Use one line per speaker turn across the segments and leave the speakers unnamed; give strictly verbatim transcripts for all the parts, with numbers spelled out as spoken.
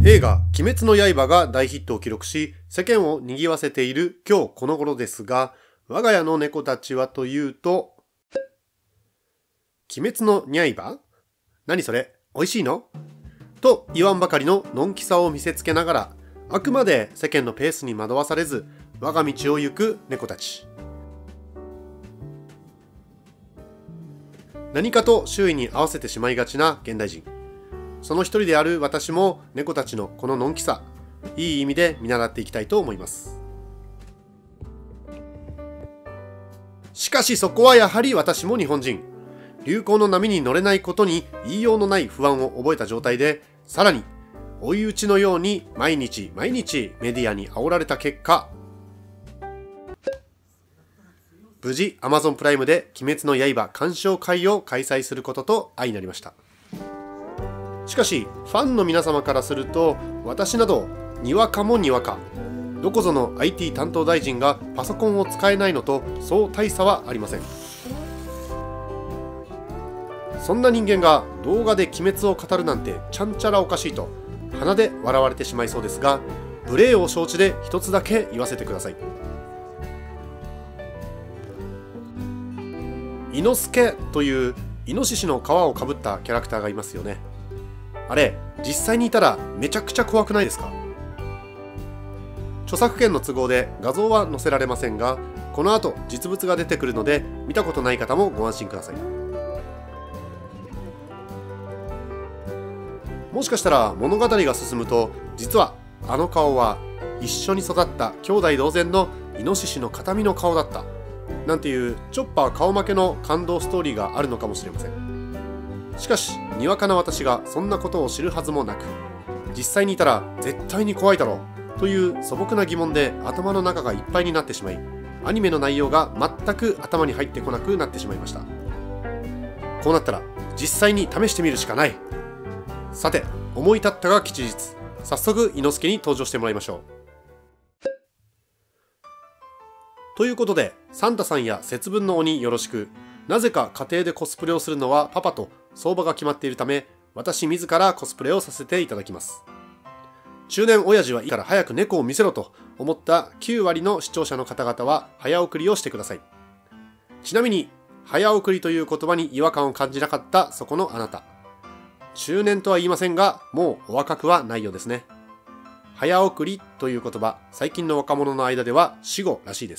映画「鬼滅の刃」が大ヒットを記録し、世間を賑わせている今日この頃ですが、我が家の猫たちはというと、鬼滅の刃？何それ？美味しいの？と言わんばかりののんきさを見せつけながら、あくまで世間のペースに惑わされず、我が道を行く猫たち。何かと周囲に合わせてしまいがちな現代人。その一人である私も猫たちのこののんきさ、いい意味で見習っていきたいと思います。しかしそこはやはり私も日本人。流行の波に乗れないことに言いようのない不安を覚えた状態で、さらに追い打ちのように毎日毎日メディアに煽られた結果、無事 アマゾン プライムで鬼滅の刃鑑賞会を開催することと相なりました。しかしファンの皆様からすると、私などにわかもにわか、どこぞの アイティー 担当大臣がパソコンを使えないのとそう大差はありません。そんな人間が動画で鬼滅を語るなんてちゃんちゃらおかしいと鼻で笑われてしまいそうですが、無礼を承知で一つだけ言わせてください。伊之助というイノシシの皮をかぶったキャラクターがいますよね。あれ実際にいたらめちゃくちゃ怖くないですか？著作権の都合で画像は載せられませんが、この後実物が出てくるので見たことない方もご安心ください。もしかしたら物語が進むと、実はあの顔は一緒に育った兄弟同然のイノシシの形見の顔だったなんていうチョッパー顔負けの感動ストーリーがあるのかもしれません。しかしにわかな私がそんなことを知るはずもなく、実際にいたら絶対に怖いだろうという素朴な疑問で頭の中がいっぱいになってしまい、アニメの内容が全く頭に入ってこなくなってしまいました。こうなったら実際に試してみるしかない。さて思い立ったが吉日、早速伊之助に登場してもらいましょう。ということで、サンタさんや節分の鬼よろしく。なぜか家庭でコスプレをするのはパパと相場が決まっているため、私自らコスプレをさせていただきます。中年親父はいいから早く猫を見せろと思ったきゅうわりの視聴者の方々は早送りをしてください。ちなみに早送りという言葉に違和感を感じなかったそこのあなた、中年とは言いませんが、もうお若くはないようですね。早送りという言葉、最近の若者の間では死語らしいです。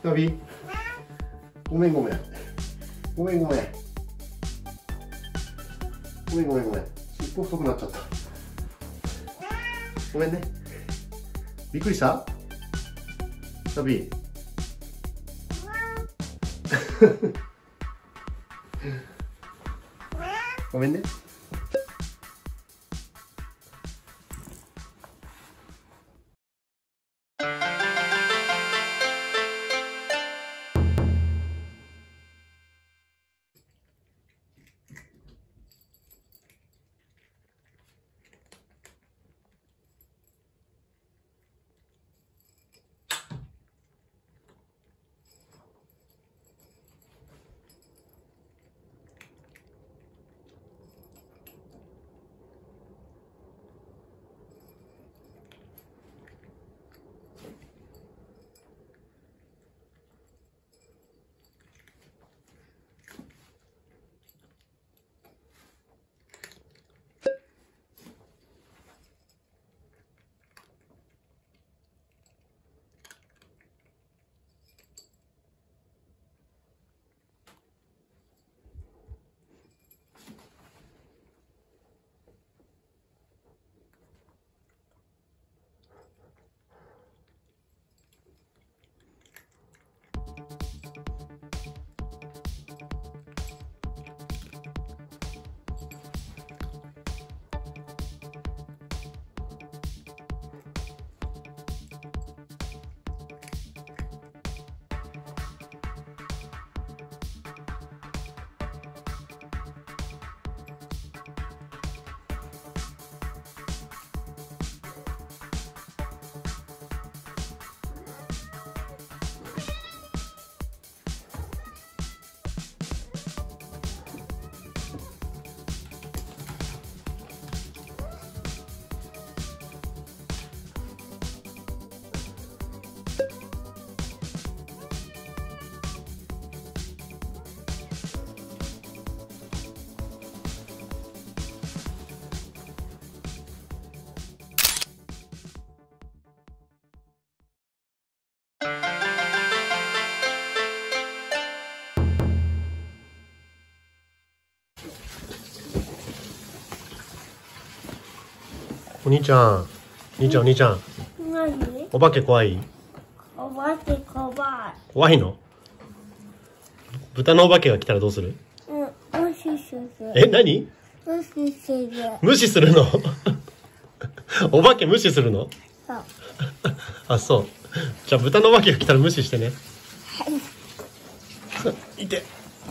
タビごめんごめんごめんごめんごめんごめんごめん尻尾太くなっちゃった。ごめんね。びっくりした？タビごめんね。お兄ちゃん、兄ちゃん、お兄ちゃん。
何？
お化け怖い？
お化け怖い。
怖いの？豚のお化けが来たらどうする？
うん、無視する。
え、何？
無視する。
無視するの？お化け無視するの？
そう。
あ、そう。じゃあ豚のお化けが来たら無視してね。いて。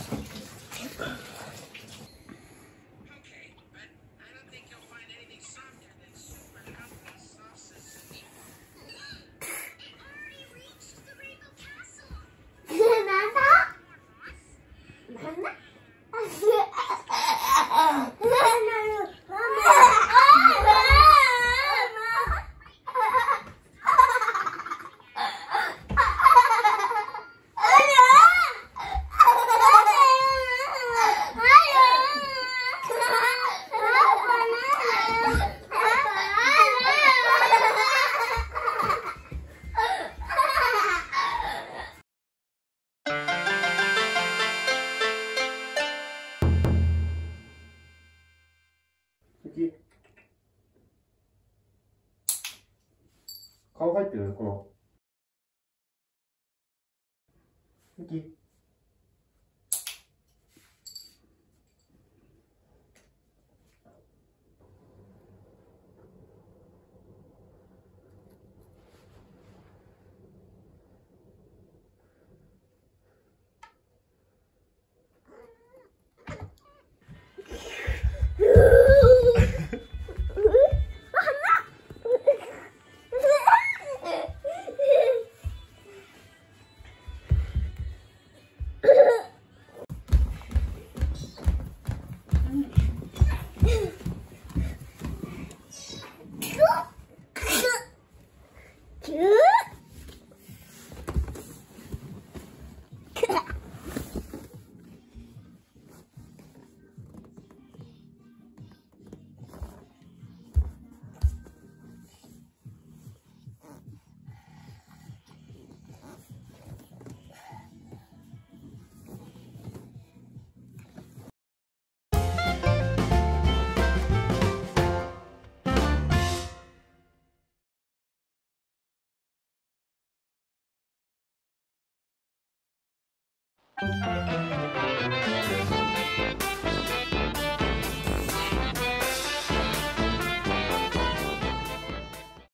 顔入ってるこの。ミキ。
る。